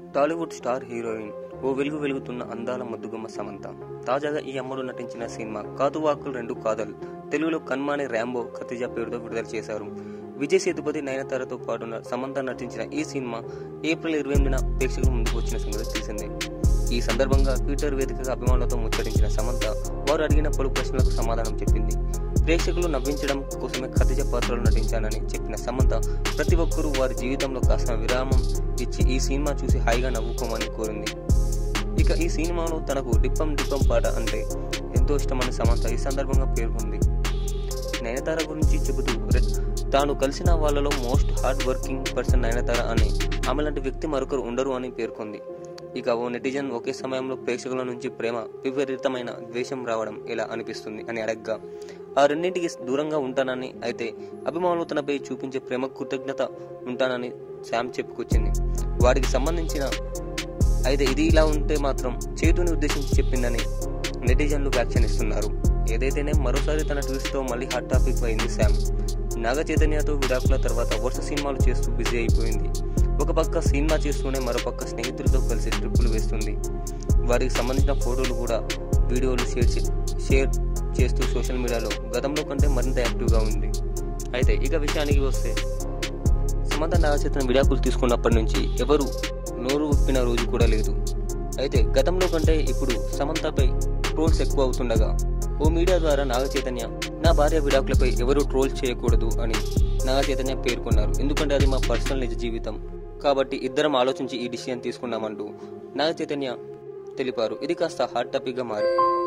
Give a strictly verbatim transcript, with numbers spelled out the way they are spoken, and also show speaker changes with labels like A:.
A: Tollywood star heroine, ఓ వెలుగు వెలుగుతున్న అందాల ముద్దుగుమ్మ సమంత తాజాగా ఈ అమ్మడు నటించిన సినిమా కాతువాకులు రెండు కాదల్ తెలుగులో కన్మానే ర్యాంబో ఖతిజా పేరుతో విడుదల చేశారు. విజయ్ సేతుపతి, నయనతారతో పాటు సమంత నటించిన ఈ సినిమా ఏప్రిల్ ఇరవై ఎనిమిదిన ప్రేక్షకుల ముందుకు వచ్చిన సంగతి తెలిసిందే. ఈ సందర్భంగా ట్విట్టర్ వేదికగా అభిమానులతో ముచ్చరించిన సమంత వారు అడిగిన పలు ప్రశ్నలకు సమాధానం చెప్పింది. ప్రేక్షకులు నవ్వించడం కోసమే ఖతిజా పాత్రలో నటించానని చెప్పిన సమంత ప్రతి ఒక్కరూ వారి జీవితంలో కాస్త విరామం ఇచ్చి ఈ సినిమా చూసి హాయిగా నవ్వుకోమని కోరింది. ఇక ఈ సినిమాలో తనకు డిప్పం డిప్పం పాట అంటే ఎంతో ఇష్టమని సమంత ఈ సందర్భంగా పేర్కొంది. నయనతార గురించి చెబుతూ తాను కలిసిన వాళ్ళలో most hard working person Nayanthara అని, ఆమె లాంటి వ్యక్తి మరొకరు ఉండరు అని పేర్కొంది. ఇక ఓ నెటిజన్ ఒకే సమయంలో ప్రేక్షకుల నుంచి ప్రేమ, విపరీతమైన ద్వేషం రావడం ఎలా అనిపిస్తుంది అని అడగ్గా ఆ రెండింటికి దూరంగా ఉంటానని, అయితే అభిమానులు తనపై చూపించే ప్రేమ కృతజ్ఞత ఉంటానని శామ్ చెప్పుకొచ్చింది. వాటికి సంబంధించిన అయితే ఇది ఇలా ఉంటే మాత్రం చేతుని ఉద్దేశించి చెప్పిందని నెటిజన్లు వ్యాఖ్యానిస్తున్నారు. ఏదైతేనే మరోసారి తన ట్విస్ట్ తో మళ్ళీ హాట్ టాపిక్ అయింది శామ్. నాగ చైతన్యతో విడాకుల తర్వాత వరుస సినిమాలు చేస్తూ బిజీ అయిపోయింది. ఒక పక్క సినిమా చేస్తూనే మరోపక్క స్నేహితులతో కలిసి ట్రిప్పులు వేస్తుంది. వారికి సంబంధించిన ఫోటోలు కూడా వీడియోలు షేర్ షేర్ చేస్తూ సోషల్ మీడియాలో గతంలో కంటే మరింత యాక్టివ్గా ఉంది. అయితే ఇక విషయానికి వస్తే సమంత నాగ చైతన్య విడాకులు తీసుకున్నప్పటి నుంచి ఎవరు నోరు ఉప్పిన రోజు కూడా లేదు. అయితే గతంలో కంటే ఇప్పుడు సమంతపై ట్రోల్స్ ఎక్కువ అవుతుండగా ఓ మీడియా ద్వారా నాగ చైతన్య నా భార్య విడాకులపై ఎవరూ ట్రోల్ చేయకూడదు అని నాగ చైతన్య పేర్కొన్నారు. ఎందుకంటే అది మా పర్సనల్ నిజ జీవితం కాబట్టి ఇద్దరం ఆలోచించి ఈ డిసిషన్ తీసుకున్నామంటూ నాగ చైతన్య తెలిపారు. ఇది కాస్త హాట్ టాపిక్ గా మారింది.